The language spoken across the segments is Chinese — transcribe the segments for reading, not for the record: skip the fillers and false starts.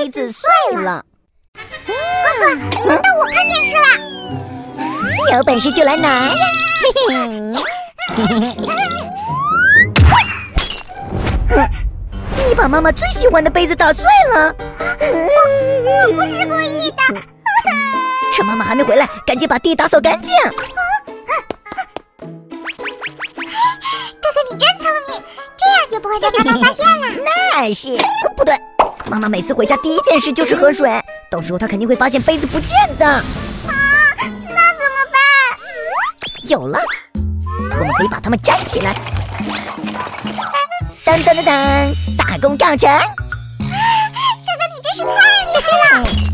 子碎了。 哥哥，轮到我看电视了。 有本事就来拿呀！你把妈妈最喜欢的杯子打碎了。 我不是故意的。 趁妈妈还没回来，赶紧把地打扫干净。 哥哥，你真聪明，这样就不会被爸爸发现了。 那是，不对，妈妈每次回家第一件事就是喝水，到时候她肯定会发现杯子不见的。 啊，那怎么办？ 有了，我们可以把它们粘起来。当当当当，大功告成！ 哥哥，你真是太厉害了！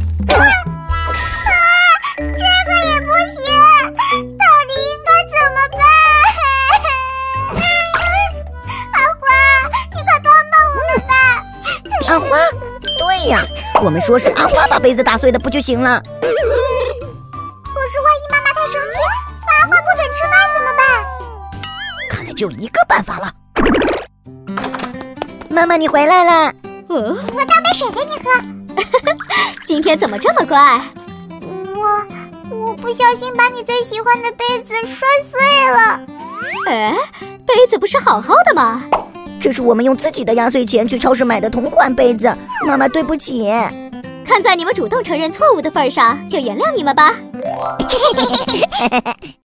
这个也不行，到底应该怎么办？阿花，你快帮帮我们吧！ 阿花，对呀，我们说是阿花把杯子打碎的不就行了？ 可是万一妈妈太生气，罚阿花不准吃饭怎么办？ 看来只有一个办法了。妈妈，你回来了。 我倒杯水给你喝。 今天怎么这么乖？ 我不小心把你最喜欢的杯子摔碎了。 哎，杯子不是好好的吗？ 这是我们用自己的压岁钱去超市买的同款杯子，妈妈对不起。 看在你们主动承认错误的份上，就原谅你们吧。